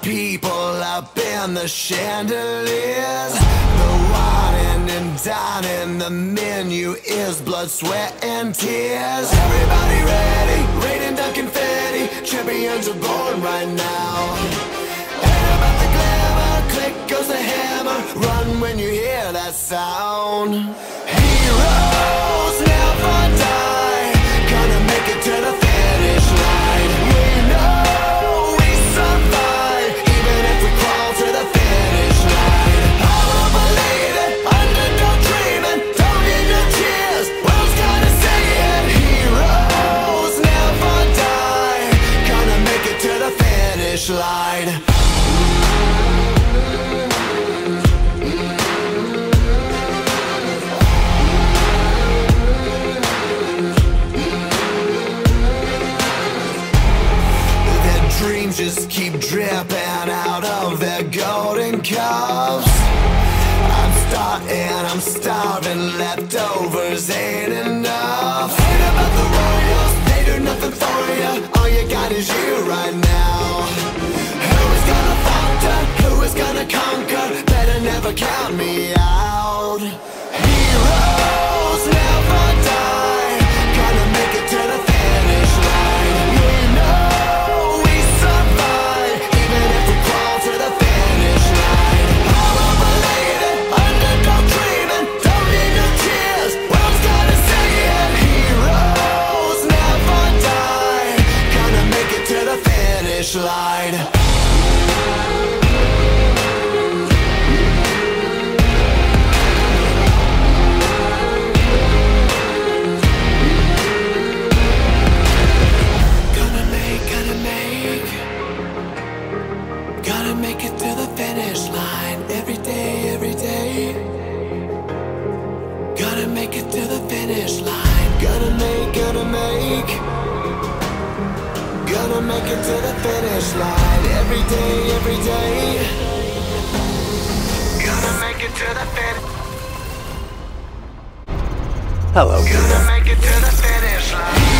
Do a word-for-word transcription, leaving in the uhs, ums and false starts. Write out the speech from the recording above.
people up in the chandeliers. The wine and dining, the menu is blood, sweat, and tears. Everybody ready, raining down confetti. Champions are born right now. Ain't about the glamour, click goes the hammer. Run when you hear that sound. Heroes never die, gonna make it to the finish line. We know we survive, even if we crawl to the finish line. All believe it, underdog dreaming, don't need no cheers, world's gonna say it. Heroes never die, gonna make it to the finish line. Dreams just keep dripping out of their golden cups. I'm starting, I'm starving, leftovers ain't enough. Ain't about the royals, they do nothing for you. All you got is you right now. Who is gonna falter, who is gonna conquer? Better never count me out. Heroes never die, gonna make it to the finish line. We know line. Gonna make, gonna make, gotta make it to the finish line. Every day, every day, gotta make it to the finish line. Gotta make, gotta make, gonna make it to the finish line. Every day, every day, gonna make it to the finish. Hello, Gonna make it to the finish line.